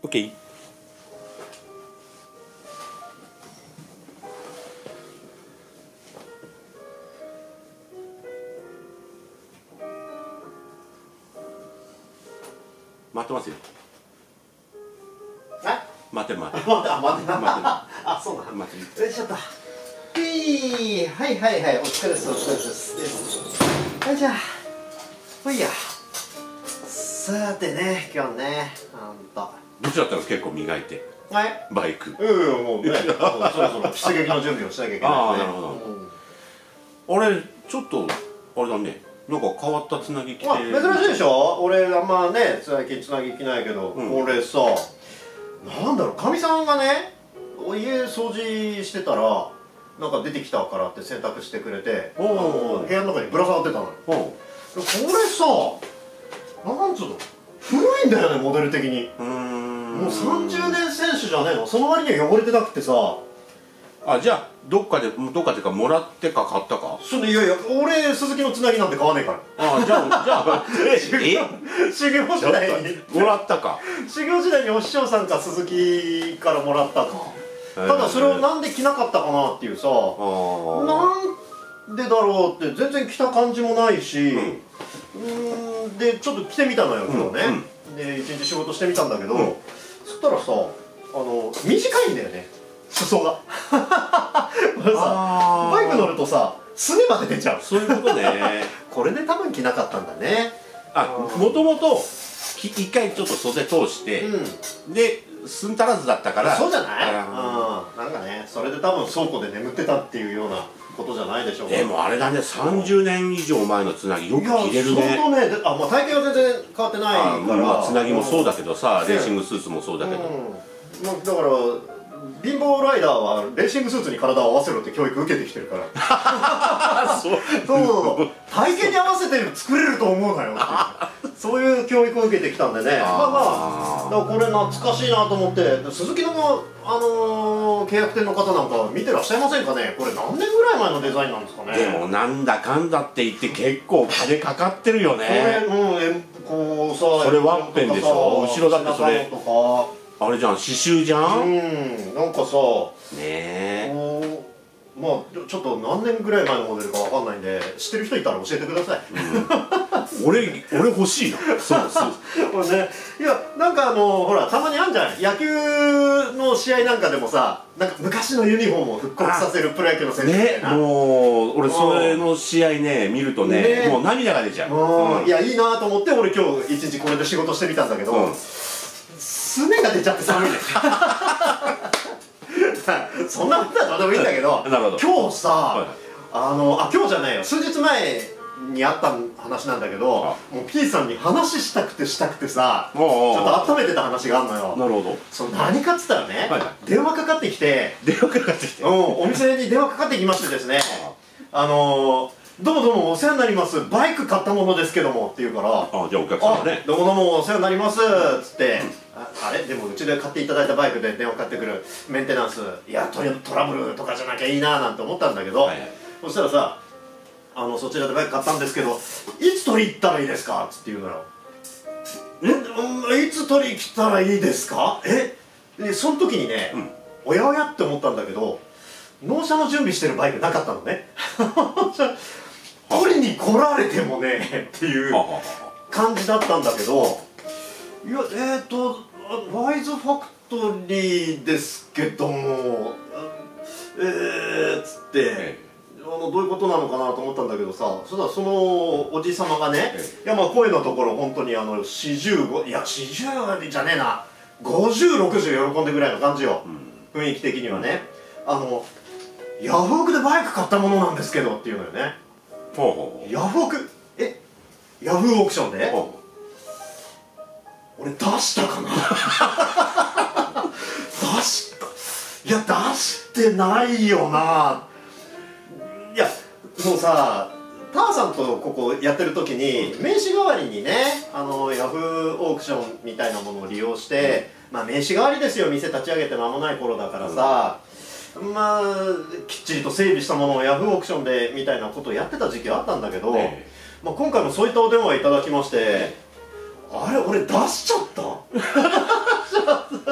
OK。待ってますよ。待って待って。 待って。 あ、 そうなんだ。 待って。 よいしょっと。はいはい、お疲れです。はい、じゃあ。ほいや。さてね、今日ね、 どっちだったの、結構磨いて。 はい。 バイク。 もうね、そろそろ出撃の準備をしなきゃいけない。 ああ、なるほど。あれ、ちょっと、あれだね。なんか変わったつなぎ着て。 珍しいでしょ。俺あんまね、最近つなぎ着ないけど、これさ、なんだろう、かみさんがね、家掃除してたらなんか出てきたからって洗濯してくれて、部屋の中にぶら下がってたのよ。これさ、なんつうの、古いんだよね、モデル的に。もう30年選手じゃねえの。その割には汚れてなくてさ。 あ、じゃあどっかっていうか、もらってか買ったか。 いやいや、俺鈴木のつなぎなんて買わねえから。 ああ、じゃあ修行時代にもらったか。 修行時代にお師匠さんか鈴木からもらったか。ただそれをなんで着なかったかなっていうさ、なんでだろうって、全然着た感じもないし、でちょっと着てみたのよ今日ね。で一日仕事してみたんだけど、そしたらさ、短いんだよね、裾が。バイク乗るとさ、すねまで出ちゃう。 そういうことね。 これで多分着なかったんだね。 もともと一回ちょっと袖通して、ですん足らずだったから。 そうじゃない？なんかね、それで多分倉庫で眠ってたっていうようなことじゃないでしょうか。 でもあれだね、30年以上前のつなぎよく着れるね。 相当ね、体型は全然変わってないから。 つなぎもそうだけどさ、レーシングスーツもそうだけど、 だから貧乏ライダーはレーシングスーツに体を合わせろって教育受けてきてるから。そう体型に合わせて作れると思うなよっていう、そういう教育を受けてきたんでね。だからこれ懐かしいなと思って。鈴木の契約店の方なんか見てらっしゃいませんかね。これ何年ぐらい前のデザインなんですかね。 でもなんだかんだって言って結構金かかってるよね。 こうさ、 それワッペンでしょ。後ろだってそれあれじゃん、刺繍じゃん。 なんかさ、 ねえ、 まあちょっと何年ぐらい前のモデルかわかんないんで、知ってる人いたら教えてください。 俺欲しいな。そうこれね、いやなんかほら、たまにあんじゃん、野球の試合なんかでもさ、なんか昔のユニフォームを復刻させるプロ野球の選手みたいな。 もう俺それの試合ね見るとね、もう涙が出ちゃう。 いや、いいなと思って俺今日一日これで仕事してみたんだけど、すねが出ちゃって寒いね。そんなことはどうでもいいんだけど、今日さ、今日じゃないよ、数日前にあった話なんだけど、もう P さんに話したくてさ、ちょっと温めてた話があるのよ。 なるほど。 その何かっつったらね、電話かかってきて、お店に電話かかってきましてですね、どうもどうもお世話になります、バイク買ったものですけどもって言うから、 じゃあお客さんね、 どうもどうもお世話になりますっつって、あれでもうちで買っていただいたバイクで電話かかってくるメンテナンス、いやトラブルとかじゃなきゃいいななんて思ったんだけど、そしたらさ、そちらでバイク買ったんですけど、いつ取り行ったらいいですかっつって言うのよ。いつ取り来たらいいですか？でその時にね、おやおやって思ったんだけど、納車の準備してるバイクなかったのね。取りに来られてもねっていう感じだったんだけど、いやワイズファクトリーですけどもつって、どういうことなのかなと思ったんだけどさ、そしたらそのおじさまがね、いやまあ声のところ本当に40、50、いや40じゃねえな、50、60喜んでぐらいの感じよ、雰囲気的にはね。ヤフオクでバイク買ったものなんですけどっていうのよね。ヤフオク、ヤフーオークションで俺出したかな。いや出してないよな。いやもうさ、ターさんとここやってる時に名刺代わりにね、ヤフーオークションみたいなものを利用して、まあ名刺代わりですよ、店立ち上げて間もない頃だからさ、まあきっちりと整備したものをヤフーオークションでみたいなことをやってた時期あったんだけど、まあ今回もそういったお電話いただきまして、あれ俺出しちゃった。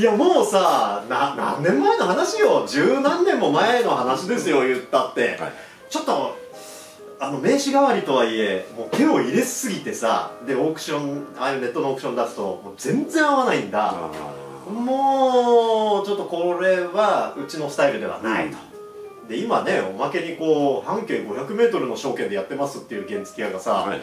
やもうさ何年前の話よ、十何年も前の話ですよ、言ったって、はい、ちょっと名刺代わりとはいえもう手を入れすぎてさ、でオークション、ああいうネットのオークション出すともう全然合わないんだ。もうちょっとこれはうちのスタイルではないと。で今ね、おまけにこう半径 500m の証券でやってますっていう原付屋がさ、はい、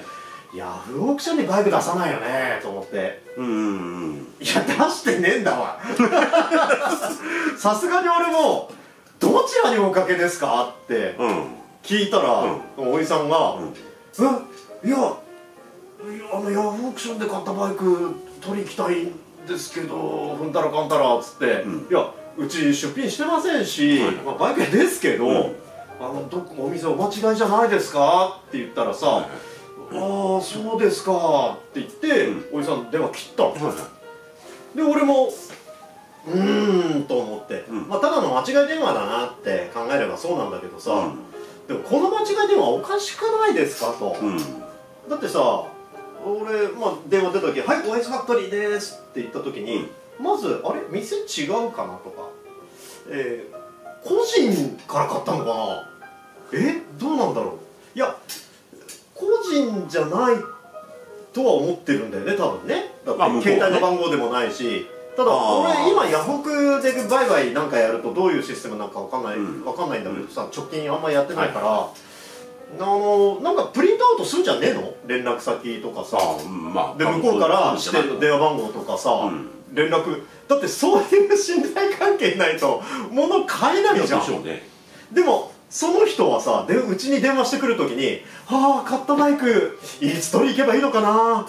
ヤフーオークションにバイク出さないよねと思って、いや出してねえんだわさすがに俺も「どちらにおかけですか?」って聞いたら、おじさんが「いやヤフーオークションで買ったバイク取り行きたいんですけどふんたらかんたら」っつって「いやうち出品してませんし、まあ、バイク屋ですけど、お店お間違いじゃないですか?」って言ったらさ「ああそうですか」って言って、おじさん電話切ったの。で俺もと思って、まあただの間違い電話だなって考えればそうなんだけどさ、でもこの間違い電話おかしくないですかと。だってさ俺、まあ、電話出た時「はいオアイスファクトリーです」って言った時に、まず「あれ店違うかな?」とか「個人から買ったのかな？どうなんだろう?」いや個人じゃないとは思ってるんだよね多分ね。だって携帯の番号でもないし、ただ俺今ヤフオクで売買なんかやるとどういうシステムなんかわかんないんだけどさ、直近あんまりやってないから。なんかプリントアウトするんじゃねえの、連絡先とかさ、で向こうから指定の電話番号とかさ、連絡だってそういう信頼関係ないと物買えないじゃん。でもその人はさうちに電話してくるときに「はあ買ったバイクいつ取り行けばいいのかな、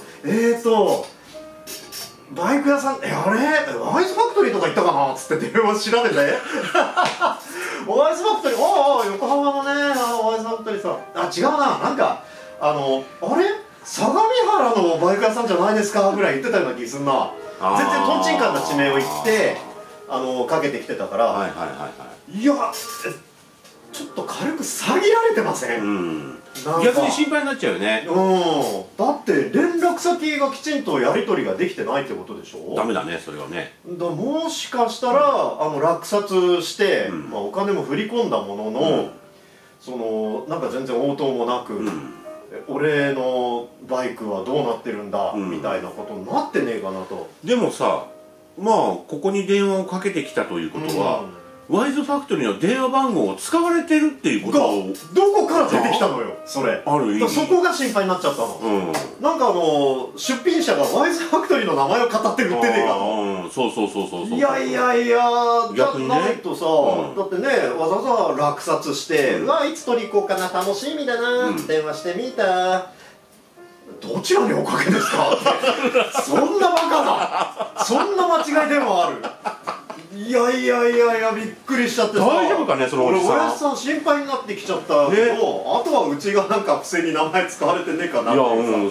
バイク屋さんあれアイスファクトリーとか行ったかな?」っつって電話調べてオアイスファクトリー、横浜のねオアイスファクトリーさん、違うな、なんかあれ相模原のバイク屋さんじゃないですかぐらい言ってたような気すんな。全然とんちんかんな地名を言ってかけてきてたから、いやちょっと軽く詐欺られてません？ 逆に心配になっちゃうよね。 だって連絡先がきちんとやり取りができてないってことでしょ。 ダメだねそれはね。 もしかしたら落札して、お金も振り込んだものの、なんか全然応答もなく、俺のバイクはどうなってるんだ、みたいなことになってねえかなと。 でもさ、まあここに電話をかけてきたということは、ワイズファクトリーの電話番号を使われてるっていうことがどこから出てきたのよそれ。 ある意味そこが心配になっちゃったの。なんか出品者がワイズファクトリーの名前を語って売ってねえかと。 そういやじゃないとさ、だってねわざわざ落札して「うわいつ取り行こうかな楽しみだな」って電話してみた。どちらにおかけですかってそんなバカな、そんな間違い電話ある？いやびっくりしちゃってさ。 大丈夫かねそのおじさん。 俺おやじさん心配になってきちゃったけど、あとはうちがなんか不正に名前使われてねえかなって。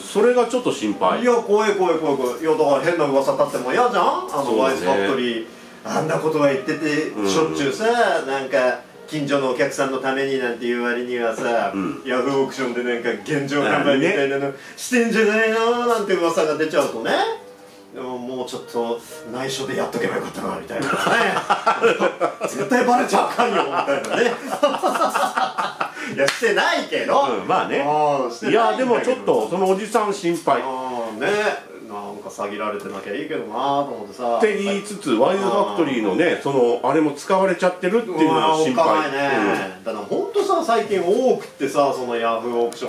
それがちょっと心配。 いや怖い。いやだから変な噂立っても嫌じゃん。ワイズファクトリーあんなことは言っててしょっちゅうさ、なんか近所のお客さんのためになんていう割にはさ、ヤフーオークションでなんか現状販売みたいなのしてんじゃないのなんて噂が出ちゃうとね、もうちょっと内緒でやっとけばよかったなみたいなね絶対バレちゃあかんよみたいなねいやしてないけど、 まあね。いやでもちょっとそのおじさん心配ね。なんか詐欺られてなきゃいいけどなと思ってさ。 って言いつつワイズファクトリーのねあれも使われちゃってるっていうのが心配。 だからほんとさ最近多くってさ、そのヤフーオークション